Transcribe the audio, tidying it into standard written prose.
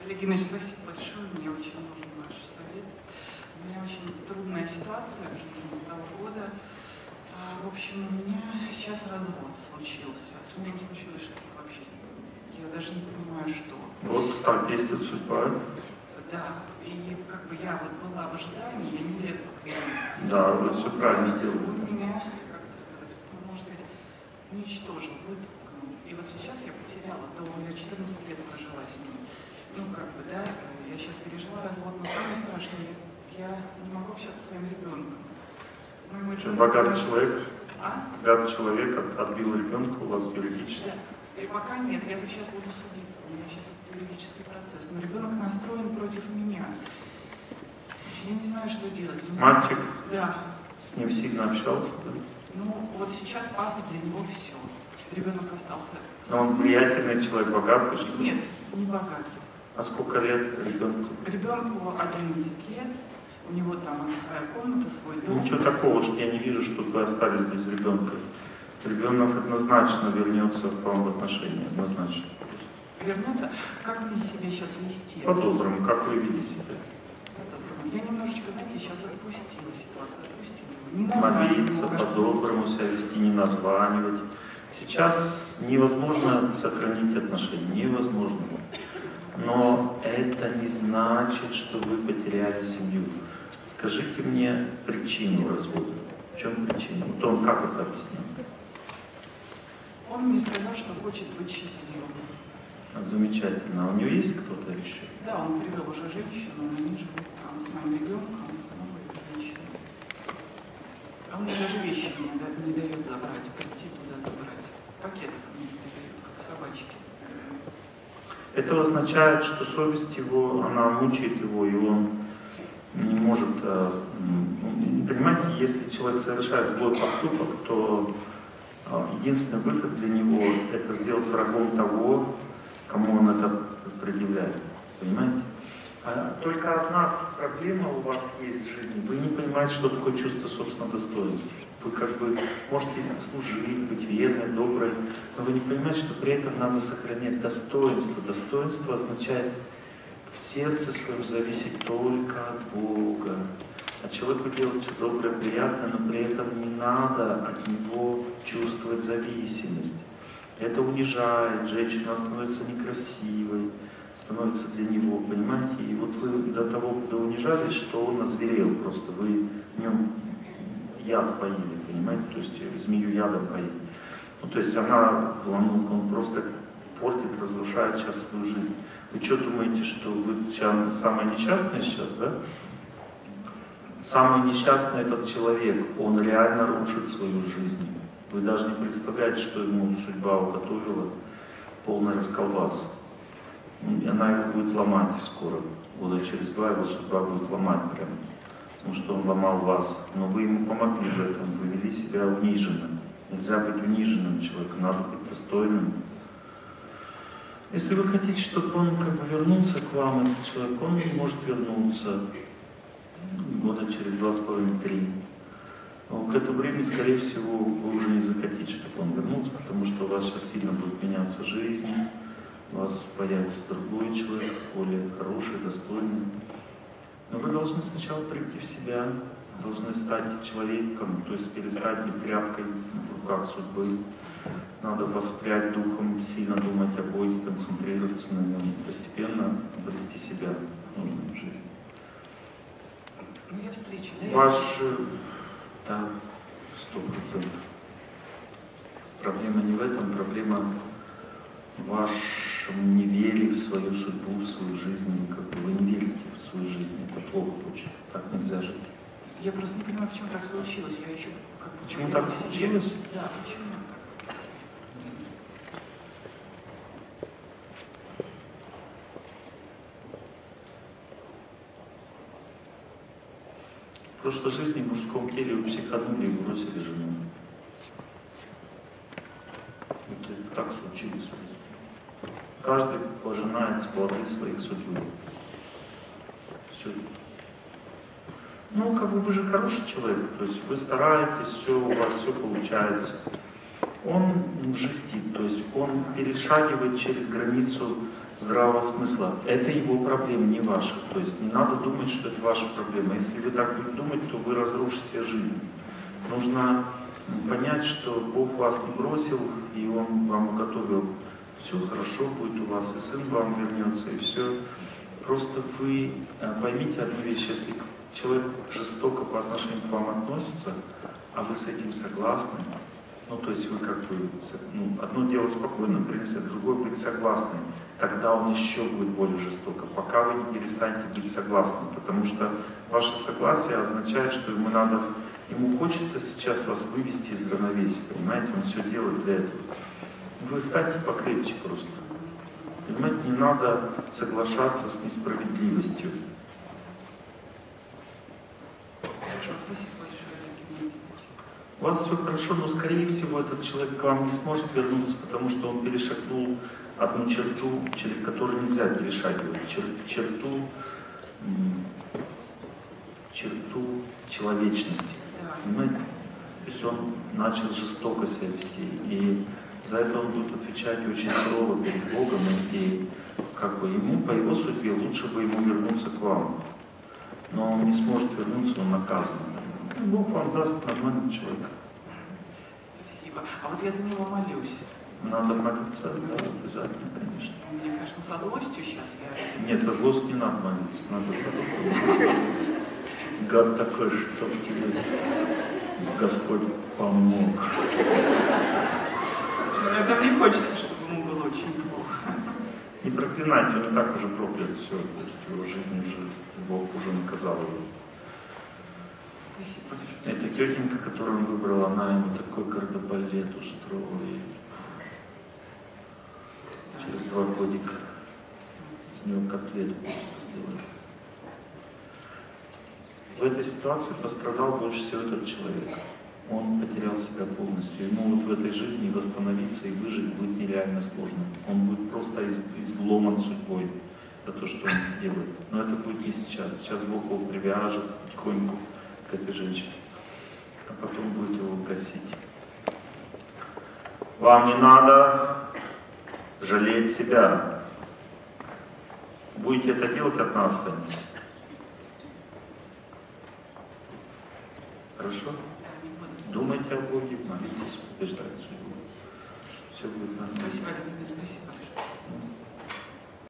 Олег Геннадьевич, спасибо большое, мне очень нужен ваш совет. У меня очень трудная ситуация в жизни с того года. В общем, у меня сейчас развод случился. С мужем случилось что-то вообще. Я даже не понимаю, что. Вот так действует судьба. Да, и как бы я вот была в ожидании, я не лезла к нему. Да, вы все правильно делаете. Он меня, как это сказать, можно сказать, уничтожил, вытолкнул. И вот сейчас я потеряла дом, я 14 лет прожила с ним. Ну, как бы, да, я сейчас пережила развод, но самое страшное, я не могу общаться со своим ребенком. Богатый человек? А? Богатый человек отбил ребенка у вас юридически? Да. И пока нет, я сейчас буду судиться, у меня сейчас юридический процесс, но ребенок настроен против меня. Я не знаю, что делать. Мальчик? Да. С ним сильно общался? Да? Ну, вот сейчас папа для него все. Ребенок остался. Но он влиятельный человек, богатый, что ли? Нет, не богатый. А сколько лет ребенку? Ребенку 11 лет, у него там своя комната, свой дом. Ничего такого, что я не вижу, что вы остались без ребенка. Ребенок однозначно вернется к вам в отношения, однозначно. Вернется? Как мне себя сейчас вести? По-доброму, как вы видите себя? По-доброму. Я немножечко, знаете, сейчас отпустила ситуацию, отпустила. Молиться, по-доброму себя вести, не названивать. Сейчас невозможно сохранить отношения, невозможно. Но это не значит, что вы потеряли семью. Скажите мне причину развода. В чем причина? Вот он как это объяснил? Он мне сказал, что хочет быть счастливым. Замечательно. А у него есть кто-то еще? Да, он привел уже женщину, они живут там с моим ребенком, с новой женщиной. А он мне даже вещи не дает забрать, прийти туда забрать. Пакетов мне не дает, как собачки. Это означает, что совесть его, она мучает его, и он не может... Понимаете, если человек совершает злой поступок, то единственный выход для него — это сделать врагом того, кому он это предъявляет. Понимаете? Только одна проблема у вас есть в жизни. Вы не понимаете, что такое чувство собственного достоинства. Вы как бы можете служить, быть верной, доброй, но вы не понимаете, что при этом надо сохранять достоинство. Достоинство означает в сердце своем зависеть только от Бога. А человеку делать все доброе, приятное, но при этом не надо от него чувствовать зависимость. Это унижает, женщина становится некрасивой, становится для него, понимаете? И вот вы до того унижались, что он озверел просто, вы в нем яд поили, понимаете? То есть змею ядом поили. Ну, то есть он просто портит, разрушает сейчас свою жизнь. Вы что думаете, что вы самое несчастное сейчас, да? Самый несчастный этот человек, он реально рушит свою жизнь. Вы даже не представляете, что ему судьба уготовила, полный расколбас. И она его будет ломать скоро. Года через 2 его судьба будет ломать прямо. Потому что он ломал вас. Но вы ему помогли в этом, вы вели себя униженно. Нельзя быть униженным человеком, надо быть достойным. Если вы хотите, чтобы он как бы вернулся к вам, этот человек, он может вернуться года через 2,5-3. Но к этому времени, скорее всего, вы уже не захотите, чтобы он вернулся, потому что у вас сейчас сильно будет меняться жизнь, у вас появится другой человек, более хороший, достойный. Но вы должны сначала прийти в себя, должны стать человеком, то есть перестать быть тряпкой в руках судьбы. Надо воспрять духом, сильно думать о Боге, концентрироваться на нем, постепенно обрести себя в жизни. Ну, я встречу, да, 100%. Проблема не в этом, проблема в вашем неверии в свою судьбу, в свою жизнь. Как бы вы не верите в свою жизнь, это плохо очень, так нельзя жить. Я просто не понимаю, почему так случилось. Я еще как бы... Почему так случилось? Да, почему? В прошлой жизни в мужском теле вы психанули и бросили жену. Это так случилось. Каждый пожинает с плоды своих судьбы. Все. Ну, как бы вы же хороший человек, то есть вы стараетесь, все, у вас все получается. он жестит, то есть он перешагивает через границу здравого смысла. Это его проблема, не ваша. То есть не надо думать, что это ваша проблема. Если вы так будете думать, то вы разрушите жизнь. Нужно понять, что Бог вас не бросил, и Он вам уготовил. Все хорошо будет у вас, и сын вам вернется, и все. Просто вы поймите одну вещь. Если человек жестоко по отношению к вам относится, а вы с этим согласны, ну, то есть вы как бы, одно дело спокойно принесет, другое быть согласным, тогда он еще будет более жестоко, пока вы не перестанете быть согласным, потому что ваше согласие означает, что ему хочется сейчас вас вывести из равновесия, понимаете, он все делает для этого. Вы станьте покрепче просто, понимаете, не надо соглашаться с несправедливостью. Хорошо, спасибо большое. У вас все хорошо, но скорее всего этот человек к вам не сможет вернуться, потому что он перешагнул одну черту, через которую нельзя перешагивать, черту человечности. Понимаете? То есть он начал жестоко себя вести, и за это он будет отвечать очень сурово перед Богом, и как бы ему, по его судьбе, лучше бы ему вернуться к вам. Но он не сможет вернуться, он наказан. Бог вам даст нормального человека. Спасибо. А вот я за него молюсь. Надо молиться, да, обязательно, конечно. Мне кажется, со злостью сейчас я... Нет, со злостью не надо молиться, надо гад такой, чтоб тебе Господь помог. Иногда мне хочется, чтобы ему было очень плохо. Не проклинайте, он и так уже проклят все, то есть его жизнь уже, Бог уже наказал его. Спасибо большое. Эта тетенька, которую он выбрал, она ему такой кардебалет устроила. И через 2 годика из него котлету просто сделали. В этой ситуации пострадал больше всего этот человек. Он потерял себя полностью. Ему вот в этой жизни восстановиться и выжить будет нереально сложно. Он будет просто изломан судьбой за то, что он делает. Но это будет не сейчас. Сейчас Бог его привяжет потихоньку к этой женщине, а потом будет его гасить. Вам не надо жалеть себя. Будете это делать, от нас останетесь. Хорошо? Думайте о Боге, молитесь, побеждайте судьбу. Все будет нормально. Спасибо, Александр, спасибо.